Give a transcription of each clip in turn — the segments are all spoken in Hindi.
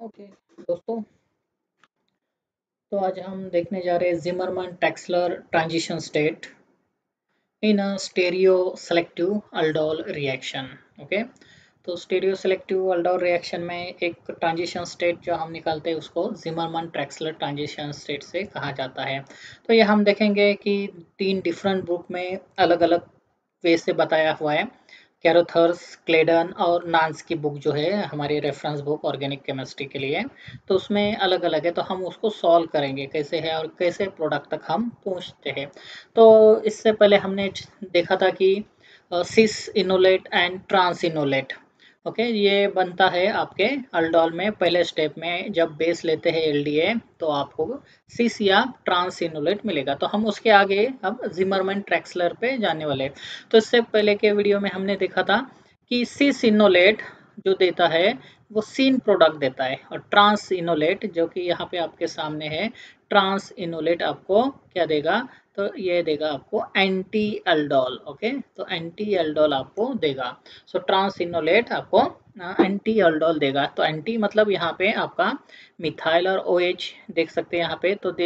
ओके दोस्तों, तो आज हम देखने जा रहे हैं Zimmerman Traxler transition state in a stereo selective aldol reaction. Okay, तो स्टेरियो सेलेक्टिव अल्डोल रिएक्शन में एक ट्रांजिशन स्टेट जो हम निकालते हैं उसको जिमरमन टैक्सलर ट्रांजिशन स्टेट से कहा जाता है। तो ये हम देखेंगे कि तीन डिफरेंट बुक में अलग अलग वे से बताया हुआ है। कैरोथर्स, क्लेडन और नान्स की बुक जो है हमारी रेफरेंस बुक ऑर्गेनिक केमिस्ट्री के लिए, तो उसमें अलग अलग है। तो हम उसको सॉल्व करेंगे कैसे है और कैसे प्रोडक्ट तक हम पहुंचते हैं। तो इससे पहले हमने देखा था कि cis enolate and trans enolate. Okay, ये बनता है आपके अल्डोल में पहले स्टेप में जब बेस लेते हैं एलडीए, तो आपको सिस या ट्रांस इनोलेट मिलेगा। तो हम उसके आगे अब जिमरमैन ट्रैक्सलर पे जाने वाले हैं। तो इससे पहले के वीडियो में हमने देखा था कि सिस इनोलेट जो देता है वो सीन प्रोडक्ट देता है, और ट्रांस इनोलेट जो कि यहाँ पे आपके सामने है, ट्रांस इनोलेट आपको क्या देगा, तो ये देगा आपको एंटी एल्डोल। ओके, तो एंटी एल्डोल आपको देगा। सो ट्रांस इनोलेट आपको एंटी एल्डोल देगा। तो एंटी मतलब यहाँ पे आपका मिथाइल और ओएच देख सकते हैं यहाँ पे। तो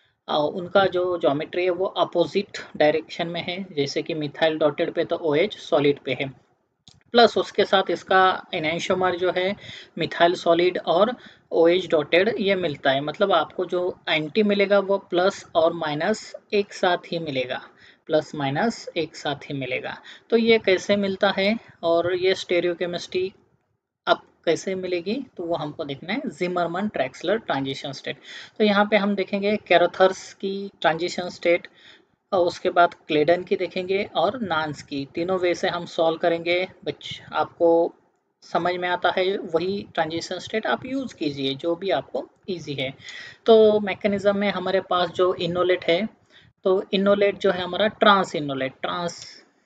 उनका जो ज्योमेट्री है वो अपोजिट डायरेक्शन में है, जैसे कि मिथाइल डॉटेड पे तो ओएच सॉलिड पे है, प्लस उसके साथ इसका एनेंशियोमर जो है मिथाइल सॉलिड और OH डॉटेड ये मिलता है। मतलब आपको जो एंटी मिलेगा वो प्लस और माइनस एक साथ ही मिलेगा, प्लस माइनस एक साथ ही मिलेगा। तो ये कैसे मिलता है और ये स्टेरियोकेमिस्ट्री अब कैसे मिलेगी, तो वो हमको देखना है जिमरमन ट्रैक्सलर ट्रांजिशन स्टेट। तो यहाँ पे हम देखेंगे कैरोथर्स की ट्रांजिशन स्टेट, और उसके बाद क्लेडन की देखेंगे और नान्स की। तीनों वे से हम सॉल्व करेंगे। आपको समझ में आता है वही ट्रांजिशन स्टेट आप यूज़ कीजिए जो भी आपको इजी है। तो मैकेनिज्म में हमारे पास जो इनोलेट है, तो इनोलेट जो है हमारा ट्रांस इनोलेट, ट्रांस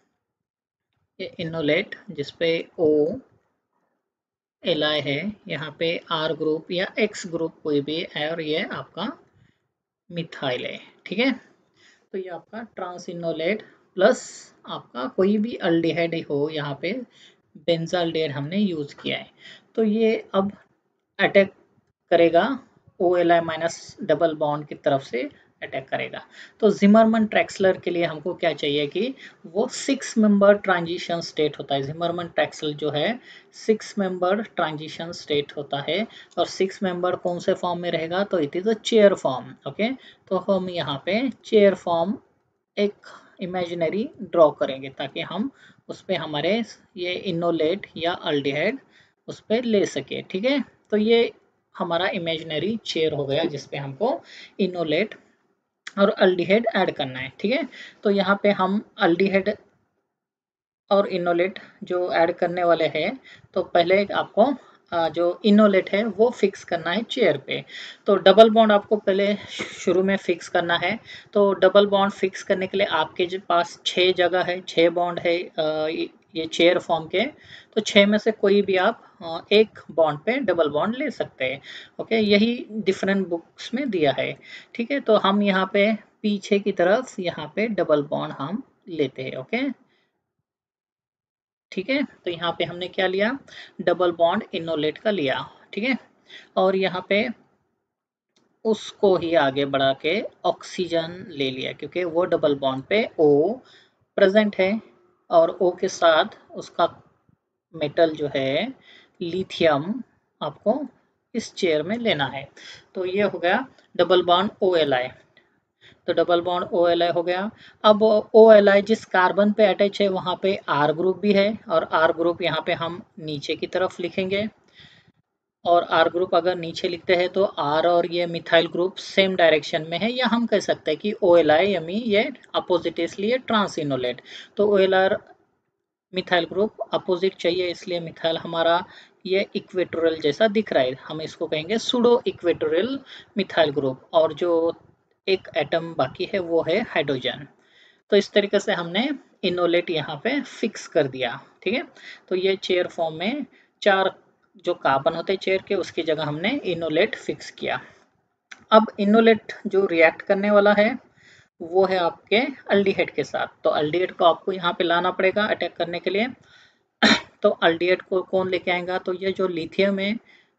इनोलेट जिसपे ओ एल आई है, यहाँ पे आर ग्रुप या एक्स ग्रुप कोई भी है, और ये आपका मिथाइल है। ठीक है, तो ये आपका ट्रांस इनोलेट प्लस आपका कोई भी अल्डिहाइड हो, यहाँ पे बेंजाल्डेहाइड हमने यूज किया है। तो ये अब अटैक करेगा O L I minus double bond की तरफ से अटैक करेगा। तो जिमरमन ट्रैक्सलर के लिए हमको क्या चाहिए कि वो 6 मेंबर ट्रांजिशन स्टेट होता है। जिमरमन ट्रैक्सलर जो है 6 मेंबर ट्रांजिशन स्टेट होता है, और 6 मेंबर कौन से फॉर्म में रहेगा, तो it is a chair form. Okay, तो हम यहाँ पे चेयर फॉर्म एक इमेजिनरी ड्रॉ करेंगे ताकि हम उस पर हमारे ये इनोलेट या अल्डिहाइड उस पर ले सके। ठीक है, तो ये हमारा इमेजिनरी चेयर हो गया जिसपे हमको इनोलेट और अल्डिहाइड ऐड करना है। ठीक है, तो यहाँ पे हम अल्डिहाइड और इनोलेट जो ऐड करने वाले हैं, तो पहले आपको जो इनोलेट है वो फिक्स करना है चेयर पे। तो डबल बॉन्ड आपको पहले शुरू में फिक्स करना है। तो डबल बॉन्ड फिक्स करने के लिए आपके जो पास 6 जगह है, 6 बॉन्ड है ये चेयर फॉर्म के। तो 6 में से कोई भी आप एक बॉन्ड पे डबल बॉन्ड ले सकते हैं। ओके, यही डिफरेंट बुक्स में दिया है। ठीक है, तो हम यहाँ पे पीछे की तरफ यहाँ पे डबल बॉन्ड हम लेते हैं। ओके, ठीक है, तो यहाँ पे हमने क्या लिया, डबल बॉन्ड इनोलेट का लिया। ठीक है, और यहाँ पे उसको ही आगे बढ़ा के ऑक्सीजन ले लिया, क्योंकि वो डबल बॉन्ड पे O प्रेजेंट है, और O के साथ उसका मेटल जो है लिथियम आपको इस चेयर में लेना है। तो ये हो गया डबल बॉन्ड OLI। तो डबल बॉन्ड OLI हो गया। अब OLI जिस कार्बन पे अटैच है वहाँ पे R ग्रुप भी है, और R ग्रुप यहाँ पे हम नीचे की तरफ लिखेंगे। और R ग्रुप अगर नीचे लिखते हैं तो R और ये मिथाइल ग्रुप सेम डायरेक्शन में है, या हम कह सकते हैं कि OLI यानी ये अपोजिट है, इसलिए ट्रांस इनोलेट। तो OLR मिथाइल ग्रुप अपोजिट चाहिए, इसलिए मिथाइल हमारा ये इक्वेटोरियल जैसा दिख रहा है, हम इसको कहेंगे सुडो इक्वेटोरियल मिथाइल ग्रुप। और जो एक एटम बाकी है वो है हाइड्रोजन। तो इस तरीके से हमने इनोलेट यहाँ पे फिक्स कर दिया। ठीक है, तो ये चेयर फॉर्म में 4 जो कार्बन होते हैं चेयर के, उसकी जगह हमने इनोलेट फिक्स किया। अब इनोलेट जो रिएक्ट करने वाला है वो है आपके अल्डिहाइड के साथ। तो अल्डिहाइड को आपको यहाँ पे लाना पड़ेगा अटैक करने के लिए। तो अल्डिहाइड को कौन लेके आएगा, तो ये जो लिथियम है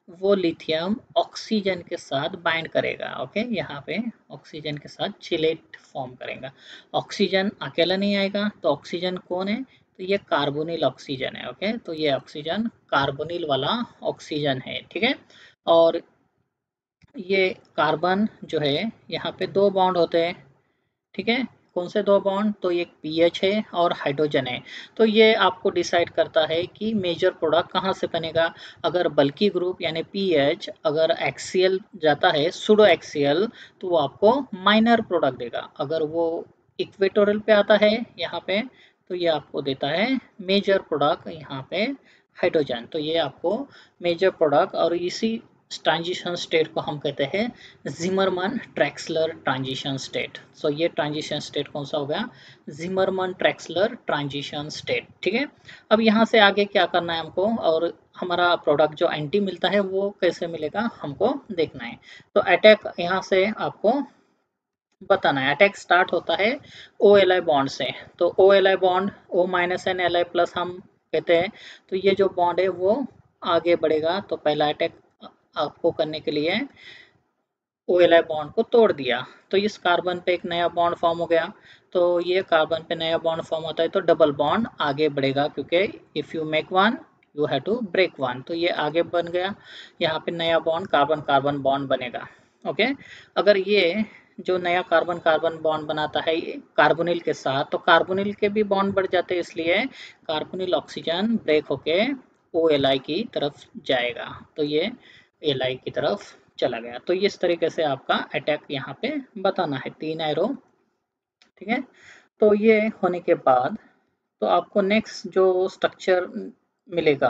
वो लिथियम ऑक्सीजन के साथ बाइंड करेगा। ओके, यहाँ पे ऑक्सीजन के साथ चिलेट फॉर्म करेगा। ऑक्सीजन अकेला नहीं आएगा, तो ऑक्सीजन कौन है, तो ये कार्बोनिल ऑक्सीजन है। ओके, तो ये ऑक्सीजन कार्बोनिल वाला ऑक्सीजन है। ठीक है, और ये कार्बन जो है यहाँ पे दो बॉन्ड होते हैं। ठीक है, कौन से दो बॉन्ड, तो एक पीएच है और हाइड्रोजन है। तो ये आपको डिसाइड करता है कि मेजर प्रोडक्ट कहाँ से बनेगा। अगर बल्की ग्रुप यानी पीएच अगर एक्सियल जाता है सुडो एक्सियल, तो वो आपको माइनर प्रोडक्ट देगा। अगर वो इक्वेटोरियल पे आता है यहाँ पे, तो ये आपको देता है मेजर प्रोडक्ट यहाँ पे हाइड्रोजन। तो ये आपको मेजर प्रोडक्ट, और इसी ट्रांजिशन स्टेट को हम कहते हैं जिमरमन ट्रैक्सलर ट्रांजिशन स्टेट। सो ये ट्रांजिशन स्टेट कौन सा हो गया, जिमरमन ट्रैक्सलर ट्रांजिशन स्टेट। ठीक है, अब यहाँ से आगे क्या करना है हमको, और हमारा प्रोडक्ट जो एंटी मिलता है वो कैसे मिलेगा हमको देखना है। तो अटैक यहाँ से आपको बताना है। अटैक स्टार्ट होता है ओ एल आई बॉन्ड से। तो O L I bond O minus and L I plus हम कहते हैं। तो ये जो बॉन्ड है वो आगे बढ़ेगा। तो पहला अटैक आपको करने के लिए ओ एल आई बॉन्ड को तोड़ दिया, तो इस कार्बन पे एक नया बॉन्ड फॉर्म हो गया। तो ये कार्बन पे नया बॉन्ड फॉर्म होता है तो डबल बॉन्ड आगे बढ़ेगा, क्योंकि if you make one you have to break one. तो ये आगे बन गया, यहाँ पे नया बॉन्ड कार्बन कार्बन बॉन्ड बनेगा। ओके, अगर ये जो नया कार्बन कार्बन बॉन्ड बनाता है कार्बोनिल के साथ, तो कार्बोनिल के भी बॉन्ड बढ़ जाते हैं, इसलिए कार्बोनिल ऑक्सीजन ब्रेक होके ओ एल आई की तरफ जाएगा। तो ये एल आई की तरफ चला गया। तो इस तरीके से आपका अटैक यहाँ पे बताना है, 3 एरो। ठीक है, तो ये होने के बाद तो आपको नेक्स्ट जो स्ट्रक्चर मिलेगा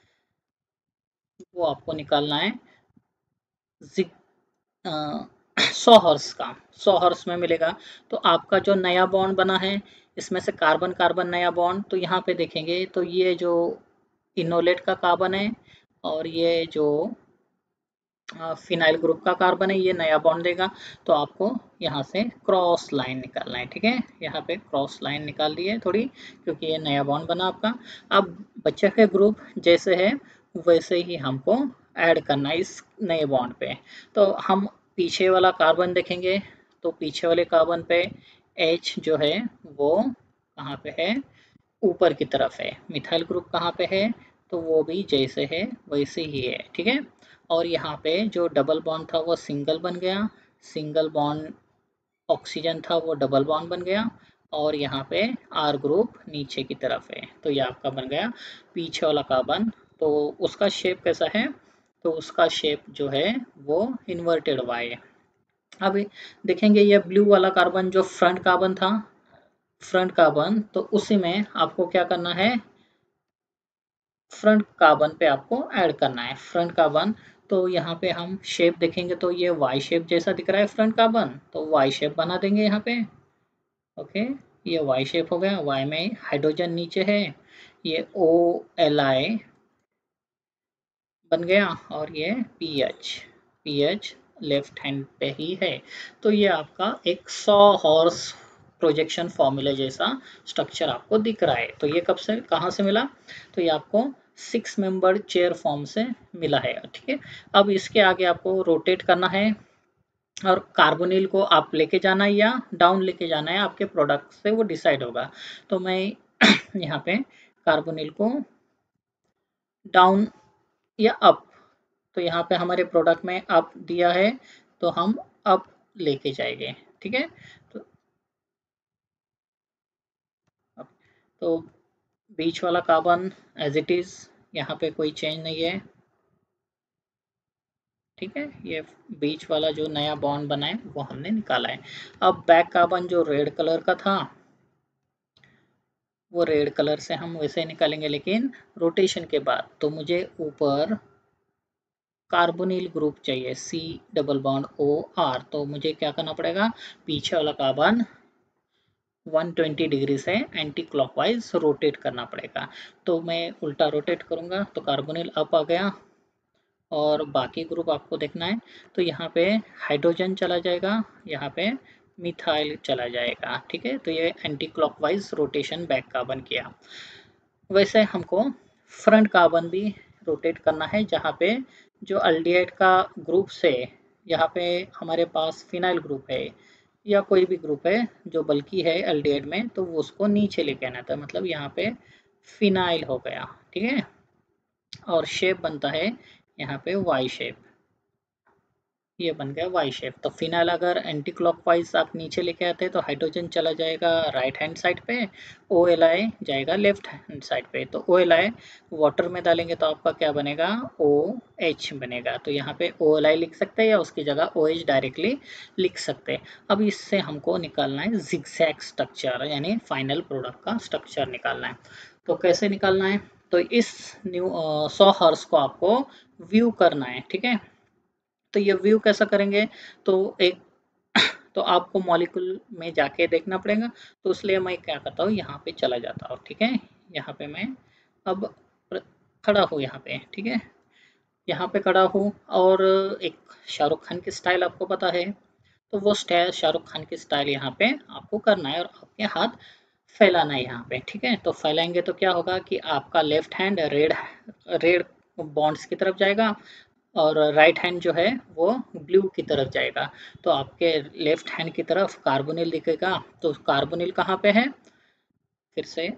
वो आपको निकालना है जिग 100 हर्स का। 100 हर्स में मिलेगा। तो आपका जो नया बॉन्ड बना है इसमें से कार्बन कार्बन नया बॉन्ड, तो यहाँ पे देखेंगे तो ये जो इनोलेट का कार्बन है और ये जो फिनाइल ग्रुप का कार्बन है ये नया बॉन्ड देगा। तो आपको यहाँ से क्रॉस लाइन निकालना है। ठीक है, यहाँ पे क्रॉस लाइन निकाल दी है थोड़ी, क्योंकि ये नया बॉन्ड बना आपका। अब बच्चे के ग्रुप जैसे है वैसे ही हमको ऐड करना है इस नए बॉन्ड पे। तो हम पीछे वाला कार्बन देखेंगे, तो पीछे वाले कार्बन पे H जो है वो कहाँ पे है, ऊपर की तरफ है। मिथाइल ग्रुप कहाँ पे है, तो वो भी जैसे है वैसे ही है। ठीक है, और यहाँ पे जो डबल बॉन्ड था वो सिंगल बन गया, सिंगल बॉन्ड ऑक्सीजन था वो डबल बॉन्ड बन गया, और यहाँ पे आर ग्रुप नीचे की तरफ है। तो ये आपका बन गया पीछे वाला कार्बन। तो उसका शेप कैसा है, तो उसका शेप जो है वो इन्वर्टेड वाई है। अब देखेंगे ये ब्लू वाला कार्बन जो फ्रंट कार्बन था, फ्रंट कार्बन, तो उसी में आपको क्या करना है, फ्रंट कार्बन पे आपको ऐड करना है फ्रंट कार्बन। तो यहाँ पे हम शेप देखेंगे तो ये वाई शेप जैसा दिख रहा है फ्रंट कार्बन, तो वाई शेप बना देंगे यहाँ पे। ओके, ये वाई शेप हो गया, वाई में हाइड्रोजन नीचे है, ये ओ एल आई बन गया, और ये P H, P H left hand पे ही है। तो ये आपका एक 100 हॉर्स प्रोजेक्शन फॉर्मूले जैसा स्ट्रक्चर आपको दिख रहा है। तो ये कब से कहाँ से मिला, तो ये आपको 6 मेंबर चेयर फॉर्म से मिला है। ठीक है, अब इसके आगे आपको रोटेट करना है, और कार्बोनिल को आप लेके जाना है या डाउन लेके जाना है, आपके प्रोडक्ट से वो डिसाइड होगा। तो मैं यहाँ पे कार्बोनिल को डाउन या अप, तो यहाँ पे हमारे प्रोडक्ट में अप दिया है तो हम अप लेके जाएंगे। ठीक है, तो तो बीच वाला कार्बन एज इट इज, यहाँ पे कोई चेंज नहीं है। ठीक है, ये बीच वाला जो नया बॉन्ड बना है वो हमने निकाला है। अब बैक कार्बन जो रेड कलर का था वो रेड कलर से हम वैसे ही निकालेंगे, लेकिन रोटेशन के बाद। तो मुझे ऊपर कार्बोनिल ग्रुप चाहिए, C double bond O R. तो मुझे क्या करना पड़ेगा, पीछे वाला कार्बन 120 डिग्री से एंटी क्लॉकवाइज रोटेट करना पड़ेगा। तो मैं उल्टा रोटेट करूंगा तो कार्बोनिल अप आ गया, और बाकी ग्रुप आपको देखना है। तो यहाँ पे हाइड्रोजन चला जाएगा, यहाँ पे मिथाइल चला जाएगा। ठीक है, तो ये anticlockwise rotation back carbon किया। वैसे हमको फ्रंट कार्बन भी रोटेट करना है, जहाँ पे जो अल्डिहाइड का ग्रुप से यहाँ पे हमारे पास फिनाइल ग्रुप है या कोई भी ग्रुप है जो बल्कि है अल्डिहाइड में, तो वो उसको नीचे लेके आना था, मतलब यहाँ पे फिनाइल हो गया, ठीक है। और शेप बनता है यहाँ पे वाई शेप, ये बन गया वाई शेप। तो फिनाइल अगर एंटी क्लॉकवाइज आप नीचे लेके आते हैं तो हाइड्रोजन चला जाएगा राइट हैंड साइड पे, ओ एल आई जाएगा लेफ्ट हैंड साइड पे। तो ओ एल आई वाटर में डालेंगे तो आपका क्या बनेगा, ओ एच बनेगा। तो यहाँ पे ओ एल आई लिख सकते हैं या उसकी जगह ओ एच डायरेक्टली लिख सकते हैं। अब इससे हमको निकालना है जिगजैग स्ट्रक्चर, यानी फाइनल प्रोडक्ट का स्ट्रक्चर निकालना है। तो कैसे निकालना है, तो इस न्यू 100 हर्स को आपको व्यू करना है, ठीक है। तो ये व्यू कैसा करेंगे, तो एक तो आपको मॉलिक्यूल में जाके देखना पड़ेगा, तो इसलिए मैं क्या करता हूँ, यहाँ पे चला जाता हूँ, ठीक है। यहाँ पे मैं अब खड़ा हूँ यहाँ पे, ठीक है, यहाँ पे खड़ा हूँ। और एक शाहरुख खान की स्टाइल आपको पता है, तो वो स्टाइल शाहरुख खान की स्टाइल यहाँ पे आपको करना है और आपके हाथ फैलाना है यहाँ पे, ठीक है। तो फैलाएंगे तो क्या होगा कि आपका left hand red red bonds की तरफ जाएगा और राइट हैंड जो है वो ब्लू की तरफ जाएगा। तो आपके लेफ्ट हैंड की तरफ कार्बोनिल दिखेगा। तो कार्बोनिल कहाँ पे है, फिर से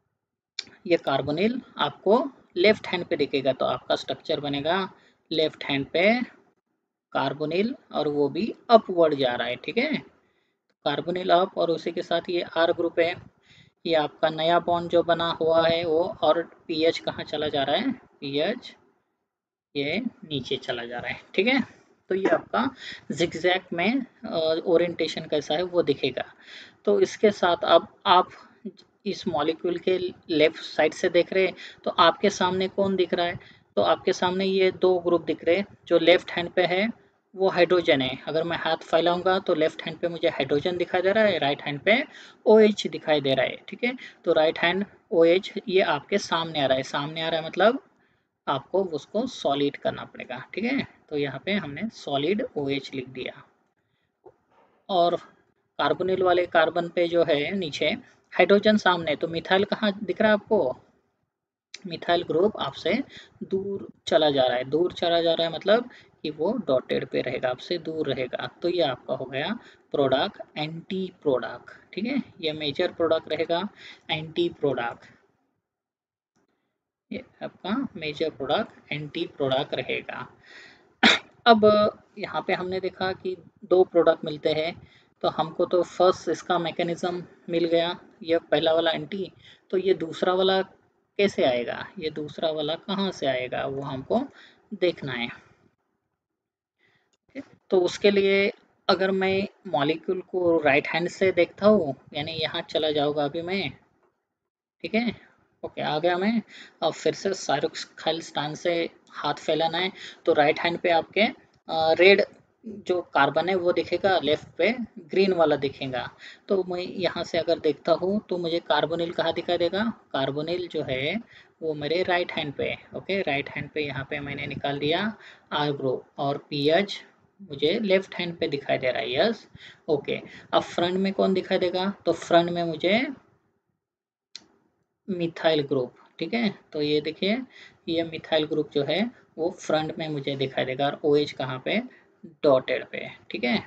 ये कार्बोनिल आपको लेफ्ट हैंड पे दिखेगा, तो आपका स्ट्रक्चर बनेगा लेफ्ट हैंड पे कार्बोनिल, और वो भी अपवर्ड जा रहा है, ठीक है। कार्बोनिल अप, और उसी के साथ ये आर ग्रुप है, ये आपका नया बॉन्ड जो बना हुआ है वो, और पीएच कहाँ चला जा रहा है, पीएच ये नीचे चला जा रहा है, ठीक है। तो ये आपका जिगजैग में ओरिएंटेशन कैसा है वो दिखेगा। तो इसके साथ अब आप इस मॉलिक्यूल के लेफ्ट साइड से देख रहे हैं, तो आपके सामने कौन दिख रहा है, तो आपके सामने ये दो ग्रुप दिख रहे हैं। जो लेफ्ट हैंड पे है वो हाइड्रोजन है, अगर मैं हाथ फैलाऊंगा तो लेफ्ट हैंड पे मुझे हाइड्रोजन दिखाई दे रहा है, राइट हैंड पे OH दिखाई दे रहा है, ठीक है। तो राइट हैंड OH ये आपके सामने आ रहा है, सामने आ रहा है मतलब आपको उसको सॉलिड करना पड़ेगा, ठीक है। तो यहाँ पे हमने सॉलिड OH लिख दिया। और कार्बोनिल वाले कार्बन पे जो है नीचे हाइड्रोजन सामने, तो मिथाइल कहाँ दिख रहा है आपको, मिथाइल ग्रुप आपसे दूर चला जा रहा है, दूर चला जा रहा है मतलब कि वो डॉटेड पे रहेगा, आपसे दूर रहेगा। तो ये आपका हो गया प्रोडक्ट, एंटी प्रोडक्ट, ठीक है। ये मेजर प्रोडक्ट रहेगा, एंटी प्रोडक्ट, ये आपका मेजर प्रोडक्ट एंटी प्रोडक्ट रहेगा। अब यहाँ पे हमने देखा कि दो प्रोडक्ट मिलते हैं, तो हमको तो फर्स्ट इसका मैकेनिज्म मिल गया, ये पहला वाला एंटी। तो ये दूसरा वाला कैसे आएगा, ये दूसरा वाला कहाँ से आएगा वो हमको देखना है, ठीक है? तो उसके लिए अगर मैं मॉलिक्यूल को राइट हैंड से देखता हूँ, यानी यहाँ चला जाऊँगा अभी मैं, ठीक है, ओके आ गया मैं। अब फिर से शाहरुख खान स्टान से हाथ फैलाना है, तो राइट हैंड पे आपके रेड जो कार्बन है वो दिखेगा, लेफ्ट पे ग्रीन वाला दिखेगा। तो मैं यहाँ से अगर देखता हूँ तो मुझे कार्बोनिल कहाँ दिखाई देगा, कार्बोनिल जो है वो मेरे राइट हैंड पे है, ओके। राइट हैंड पे यहाँ पे मैंने निकाल दिया आर ग्रुप, और पीएच मुझे लेफ्ट हैंड पे दिखाई दे रहा है, यस ओके। अब फ्रंट में कौन दिखाई देगा, तो फ्रंट में मुझे मिथाइल ग्रुप, ठीक है। तो ये देखिए ये मिथाइल ग्रुप जो है वो फ्रंट में मुझे दिखाई देगा, और OH कहाँ पे, डॉटेड पे, ठीक है।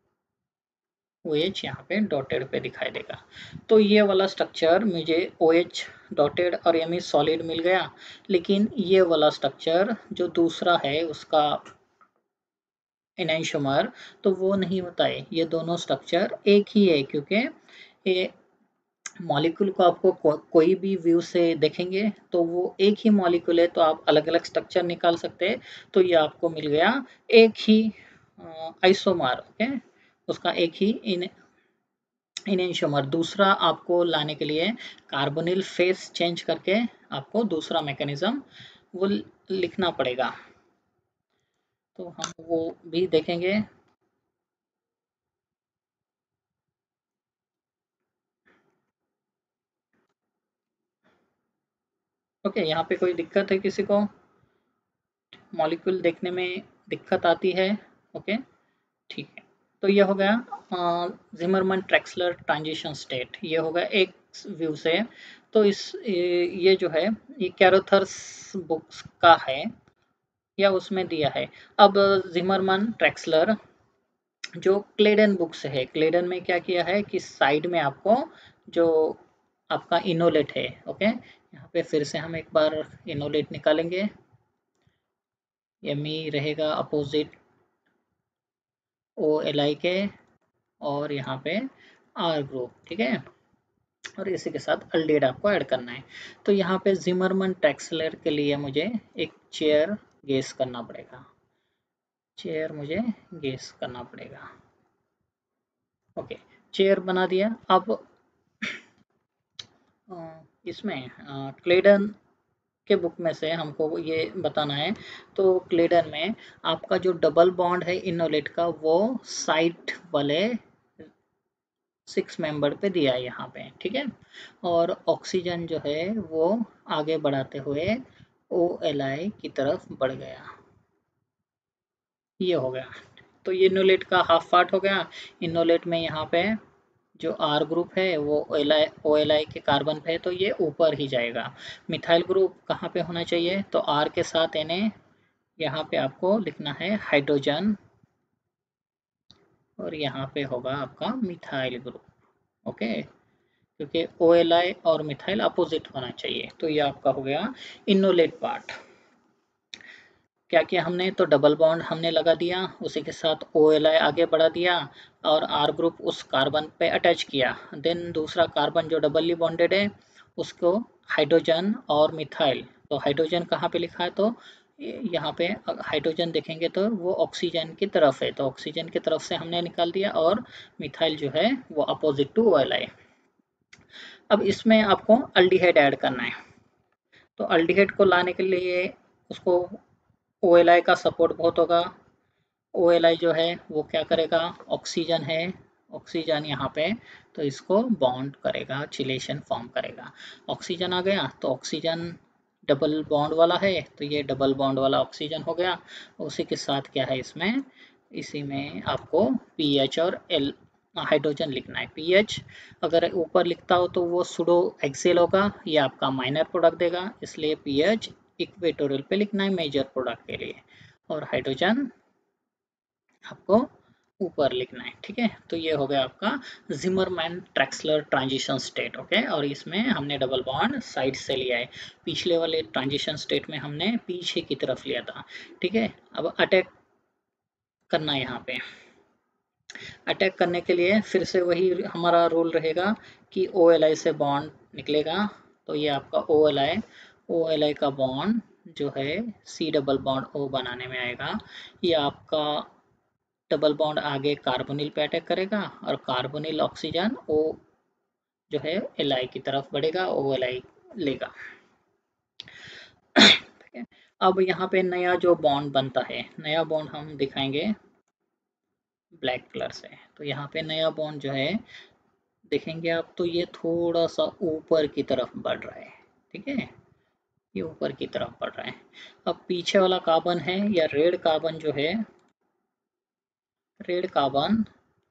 OH यहाँ पे डॉटेड पे दिखाई देगा। तो ये वाला स्ट्रक्चर मुझे OH डॉटेड और यानी सॉलिड मिल गया, लेकिन ये वाला स्ट्रक्चर जो दूसरा है उसका एनेंटियोमर, तो वो नहीं होता है। ये दोनों स्ट्रक्चर एक ही है, क्योंकि ये मॉलिक्यूल को आपको कोई भी व्यू से देखेंगे तो वो एक ही मॉलिक्यूल है, तो आप अलग अलग स्ट्रक्चर निकाल सकते हैं। तो ये आपको मिल गया एक ही आइसोमर, ओके, उसका एक ही इनेंशियोमर। दूसरा आपको लाने के लिए कार्बोनिल फेस चेंज करके आपको दूसरा मैकेनिज्म वो लिखना पड़ेगा, तो हम वो भी देखेंगे। ओके, यहाँ पे कोई दिक्कत है किसी को, मॉलिक्यूल देखने में दिक्कत आती है, ओके ठीक है। तो ये हो गया जिमरमन ट्रैक्सलर ट्रांजिशन स्टेट, ये हो गया एक व्यू से, तो ये जो है ये कैरोथर्स बुक्स का है या उसमें दिया है। अब जिमरमैन ट्रैक्सलर जो क्लेडन बुक्स है, क्लेडन में क्या किया है कि साइड में आपको जो आपका इनोलेट है, ओके, यहाँ पे फिर से हम एक बार इनोलेट निकालेंगे, एमई रहेगा अपोजिट ओ एल आई के, और यहाँ पे आर ग्रुप, ठीक है, और इसी के साथ अल्डेड आपको ऐड करना है। तो यहाँ पे जिमरमैन ट्रैक्सलर के लिए मुझे एक चेयर गेस करना पड़ेगा, चेयर मुझे गेस करना पड़ेगा, ओके, चेयर बना दिया। अब इसमें क्लेडन के बुक में से हमको ये बताना है, तो क्लेडन में आपका जो डबल बॉन्ड है इनोलेट का वो साइड वाले 6 मेंबर पे दिया है यहाँ पे, ठीक है, और ऑक्सीजन जो है वो आगे बढ़ाते हुए ओ एल आई की तरफ बढ़ गया, ये हो गया। तो ये इनोलेट का हाफ पार्ट हो गया। इनोलेट में यहाँ पे जो आर ग्रुप है वो ओ एल आई के कार्बन पे है, तो ये ऊपर ही जाएगा। मिथाइल ग्रुप कहाँ पे होना चाहिए, तो आर के साथ Na, यहाँ पे आपको लिखना है हाइड्रोजन, और यहाँ पे होगा आपका मिथाइल ग्रुप, ओके, क्योंकि ओ एल आई और मिथाइल अपोजिट होना चाहिए। तो ये आपका हो गया इनोलेट पार्ट। क्या किया हमने, तो डबल बॉन्ड हमने लगा दिया, उसी के साथ ओ एल आई आगे बढ़ा दिया, और आर ग्रुप उस कार्बन पे अटैच किया। देन दूसरा कार्बन जो डबली बॉन्डेड है उसको हाइड्रोजन और मिथाइल, तो हाइड्रोजन कहाँ पे लिखा है, तो यहाँ पे हाइड्रोजन देखेंगे तो वो ऑक्सीजन की तरफ है, तो ऑक्सीजन की तरफ से हमने निकाल दिया, और मिथाइल जो है वो opposite to O L I. अब इसमें आपको अल्डिहाइड ऐड करना है, तो अल्डिहाइड को लाने के लिए उसको ओ एल आई का सपोर्ट बहुत होगा। ओ एल आई जो है वो क्या करेगा, ऑक्सीजन है, ऑक्सीजन यहाँ पे, तो इसको बॉन्ड करेगा, चिलेशन फॉर्म करेगा। ऑक्सीजन आ गया, तो ऑक्सीजन डबल बॉन्ड वाला है, तो ये डबल बॉन्ड वाला ऑक्सीजन हो गया। उसी के साथ क्या है इसमें, इसी में आपको पी एच और एल हाइड्रोजन लिखना है। पी एच अगर ऊपर लिखता हो तो वो सुडो एक्सेल होगा, ये आपका माइनर प्रोडक्ट देगा, इसलिए पी एच इक्वेटोरियल पे लिखना है मेजर प्रोडक्ट के लिए, और हाइड्रोजन आपको ऊपर लिखना है, ठीक है। तो ये हो गया आपका Zimmerman Traxler transition state, okay, और इसमें हमने डबल बॉन्ड साइड से लिया है। पिछले वाले ट्रांजिशन स्टेट में हमने पीछे की तरफ लिया था, ठीक है। अब अटैक करना है यहाँ पे, अटैक करने के लिए फिर से वही हमारा रूल रहेगा कि ओ एल आई से बॉन्ड निकलेगा, तो ये आपका ओ एल आई का बॉन्ड जो है सी डबल बॉन्ड ओ बनाने में आएगा। ये आपका डबल बॉन्ड आगे कार्बोनिल पे अटैक करेगा, और कार्बोनिल ऑक्सीजन ओ जो है एल आई की तरफ बढ़ेगा, ओ एल आई लेगा, ठीक है। अब यहाँ पे नया जो बॉन्ड बनता है, नया बॉन्ड हम दिखाएंगे ब्लैक कलर से। तो यहाँ पे नया बॉन्ड जो है देखेंगे आप, तो ये थोड़ा सा ऊपर की तरफ बढ़ रहा है, ठीक है, ये ऊपर की तरफ बढ़ रहा है। अब पीछे वाला कार्बन है या रेड कार्बन जो है, रेड कार्बन,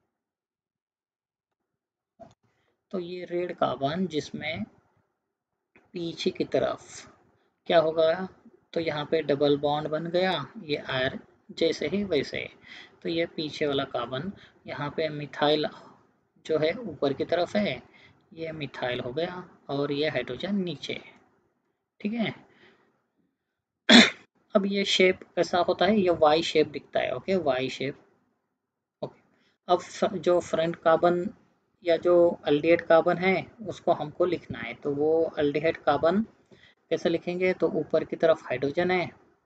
तो ये रेड कार्बन जिसमें पीछे की तरफ क्या होगा, तो यहाँ पे डबल बॉन्ड बन गया, ये आर जैसे ही वैसे, तो ये पीछे वाला कार्बन, यहाँ पे मिथाइल जो है ऊपर की तरफ है, ये मिथाइल हो गया, और ये हाइड्रोजन नीचे, ठीक है। अब ये शेप कैसा होता है, ये वाई शेप दिखता है, ओके, वाई शेप, ओके। अब जो फ्रंट कार्बन या जो अल्डिहाइड कार्बन है उसको हमको लिखना है, तो वो अल्डिहाइड कार्बन कैसे लिखेंगे, तो ऊपर की तरफ हाइड्रोजन है,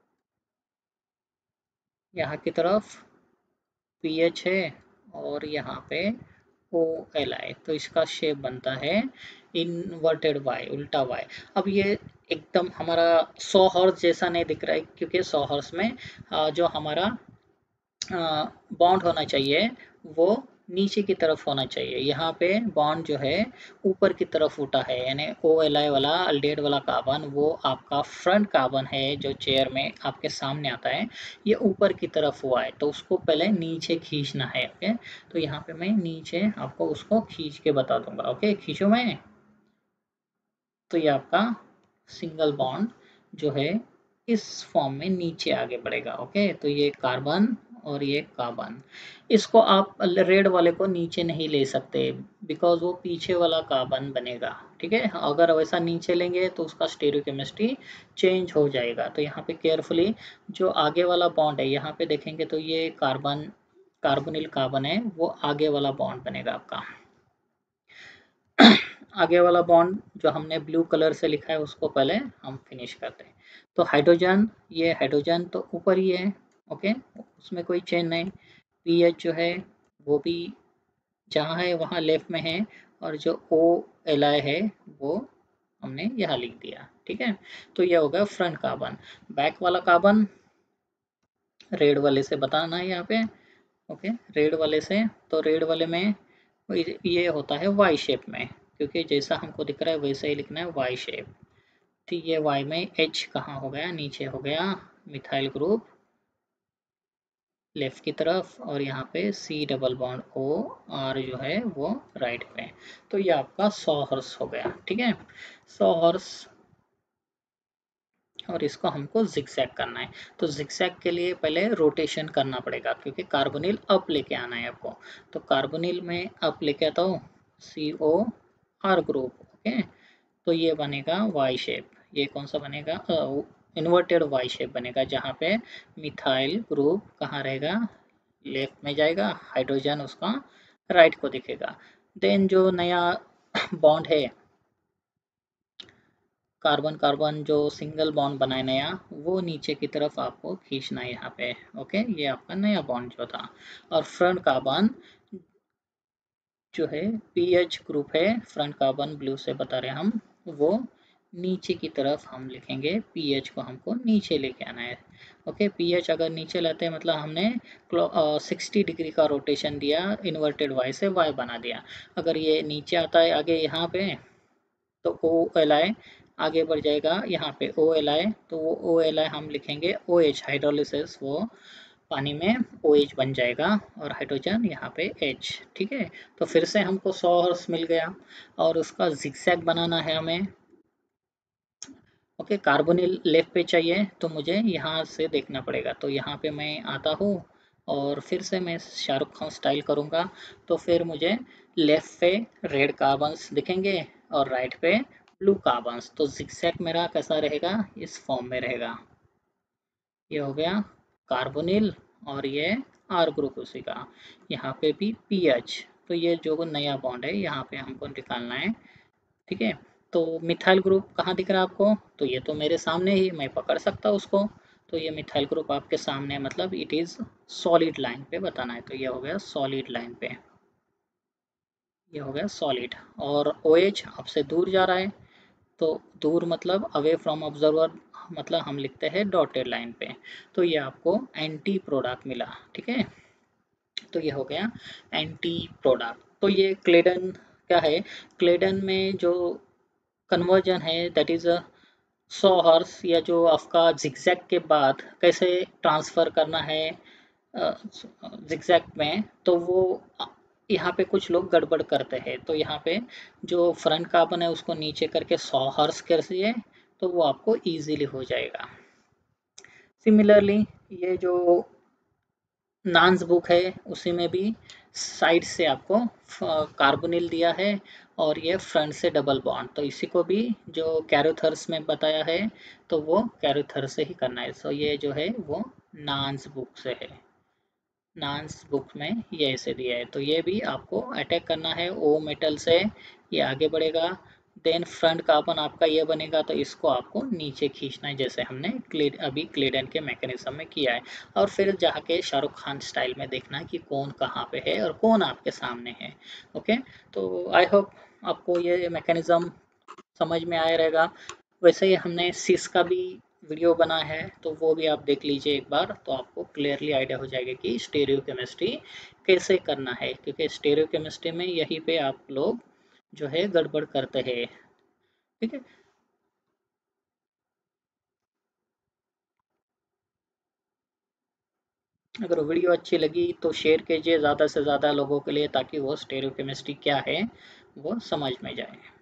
यहाँ की तरफ पीएच है, और यहाँ पे ओ एल आई, तो इसका शेप बनता है इनवर्टेड वाई, उल्टा वाई। अब ये एकदम हमारा 100 हॉर्स जैसा नहीं दिख रहा है, क्योंकि 100 हॉर्स में जो हमारा बॉन्ड होना चाहिए वो नीचे की तरफ होना चाहिए। यहाँ पे बॉन्ड जो है ऊपर की तरफ उठा है, यानी ओ एल आई वाला अल्डेहाइड वाला कार्बन वो आपका फ्रंट कार्बन है जो चेयर में आपके सामने आता है, ये ऊपर की तरफ हुआ है, तो उसको पहले नीचे खींचना है, ओके। तो यहाँ पे मैं नीचे आपको उसको खींच के बता दूंगा, ओके, खींचो मैं, तो ये आपका सिंगल बॉन्ड जो है इस फॉर्म में नीचे आगे बढ़ेगा। ओके, तो ये कार्बन और ये कार्बन, इसको आप रेड वाले को नीचे नहीं ले सकते बिकॉज वो पीछे वाला कार्बन बनेगा। ठीक है, अगर वैसा नीचे लेंगे तो उसका स्टेरियोकेमिस्ट्री चेंज हो जाएगा। तो यहाँ पे केयरफुली जो आगे वाला बॉन्ड है यहाँ पे देखेंगे तो ये कार्बन, कार्बोनिल कार्बन है, वो आगे वाला बॉन्ड बनेगा आपका। आगे वाला बॉन्ड जो हमने ब्लू कलर से लिखा है उसको पहले हम फिनिश करते हैं। तो हाइड्रोजन, ये हाइड्रोजन तो ऊपर ही है। ओके, उसमें कोई चेंज नहीं। पीएच जो है वो भी जहाँ है वहाँ लेफ्ट में है, और जो ओ एल आई है वो हमने यहाँ लिख दिया। ठीक है, तो यह हो गया फ्रंट कार्बन। बैक वाला कार्बन रेड वाले से बताना है यहाँ पे। ओके, रेड वाले से, तो रेड वाले में ये होता है वाई शेप में, क्योंकि जैसा हमको दिख रहा है वैसे ही लिखना है वाई शेप। ठीक है, वाई में एच कहाँ हो गया, नीचे हो गया मिथाइल ग्रुप लेफ्ट की तरफ, और यहाँ पे C double bond O, R जो है वो राइट पे। तो ये आपका 100 हर्स हो गया। ठीक है, 100 हर्स, और इसको हमको जिगजैग करना है। तो जिगजैग के लिए पहले रोटेशन करना पड़ेगा, क्योंकि कार्बोनिल अप लेके आना है आपको। तो कार्बोनिल में अप लेके आता हूँ, C O R group. Okay, तो ये बनेगा वाई शेप। ये कौन सा बनेगा, इन्वर्टेड वाई शेप बनेगा, जहाँ पे मिथाइल ग्रुप कहाँ रहेगा, लेफ्ट में जाएगा, हाइड्रोजन उसका राइट को दिखेगा। देन जो नया बॉन्ड है, कार्बन कार्बन जो सिंगल बॉन्ड बनाए नया, वो नीचे की तरफ आपको खींचना है यहाँ पे। ओके, ये आपका नया बॉन्ड जो था। और फ्रंट कार्बन जो है पीएच ग्रुप है, फ्रंट कार्बन ब्लू से बता रहे हैं हम, वो नीचे की तरफ हम लिखेंगे। पीएच को हमको नीचे लेके आना है। ओके, पीएच अगर नीचे लाते हैं मतलब हमने 60 डिग्री का रोटेशन दिया, इन्वर्टेड वाई से वाई बना दिया। अगर ये नीचे आता है आगे यहाँ पे, तो ओ एल आई आगे बढ़ जाएगा यहाँ पे ओ एल आई, तो वो ओ एल आई हम लिखेंगे ओ एच, हाइड्रोलिसिस, वो पानी में ओ एच बन जाएगा, और हाइड्रोजन यहाँ पे एच। ठीक है, तो फिर से हमको 100 हर्स मिल गया, और उसका जिगजैग बनाना है हमें। ओके, कार्बोनिल लेफ्ट पे चाहिए, तो मुझे यहाँ से देखना पड़ेगा। तो यहाँ पे मैं आता हूँ, और फिर से मैं शाहरुख खान स्टाइल करूँगा। तो फिर मुझे लेफ्ट पे रेड कार्बन्स दिखेंगे, और राइट पे ब्लू कार्बन्स। तो जिगजैग मेरा कैसा रहेगा, इस फॉर्म में रहेगा। ये हो गया कार्बोनिल, और ये आर ग्रुप उसी का। यहाँ पे भी पीएच, तो ये जो नया बॉन्ड है यहाँ पे हमको निकालना है। ठीक है, तो मिथाइल ग्रुप कहाँ दिख रहा है आपको, तो ये तो मेरे सामने ही, मैं पकड़ सकता हूँ उसको। तो ये मिथाइल ग्रुप आपके सामने है, मतलब इट इज सॉलिड लाइन पे बताना है। तो ये हो गया सॉलिड लाइन पे, ये हो गया सॉलिड। और OH आपसे दूर जा रहा है, तो दूर मतलब अवे फ्रॉम ऑब्जर्वर, मतलब हम लिखते हैं डॉटेड लाइन पे। तो ये आपको एंटी प्रोडक्ट मिला। ठीक है, तो ये हो गया एंटी प्रोडक्ट। तो ये क्लेडन क्या है, क्लेडन में जो कन्वर्जन है दैट इज 100 हॉर्स, या जो आपका जिगजैग के बाद कैसे ट्रांसफ़र करना है जिगजैग में, तो वो यहाँ पे कुछ लोग गड़बड़ करते हैं। तो यहाँ पे जो फ्रंट कार्बन है उसको नीचे करके 100 हॉर्स कर दिए, तो वो आपको इजीली हो जाएगा। सिमिलरली ये जो नान्स बुक है उसी में भी साइड से आपको कार्बोनिल दिया है, और ये फ्रंट से डबल बॉन्ड। तो इसी को भी जो कैरोथर्स में बताया है, तो वो कैरोथर से ही करना है। सो ये जो है वो नान्स बुक से है, नान्स बुक में ये ऐसे दिया है। तो ये भी आपको अटैक करना है ओ मेटल से, ये आगे बढ़ेगा। देन फ्रंट कार्बन आपका ये बनेगा, तो इसको आपको नीचे खींचना है, जैसे हमने अभी क्लेडन के मैकेनिज्म में किया है। और फिर जाके शाहरुख खान स्टाइल में देखना है कि कौन कहाँ पे है और कौन आपके सामने है। ओके, तो आई होप आपको ये मैकेनिज्म समझ में आया रहेगा। वैसे ही हमने सिस का भी वीडियो बना है, तो वो भी आप देख लीजिए एक बार, तो आपको क्लियरली आइडिया हो जाएगा कि स्टेरियो केमिस्ट्री कैसे करना है, क्योंकि स्टेरियो केमिस्ट्री में यहीं पे आप लोग जो है गड़बड़ करते हैं। ठीक है, अगर वीडियो अच्छी लगी तो शेयर कीजिए ज़्यादा से ज़्यादा लोगों के लिए, ताकि वो स्टेरियो केमिस्ट्री क्या है वो समझ में जाए।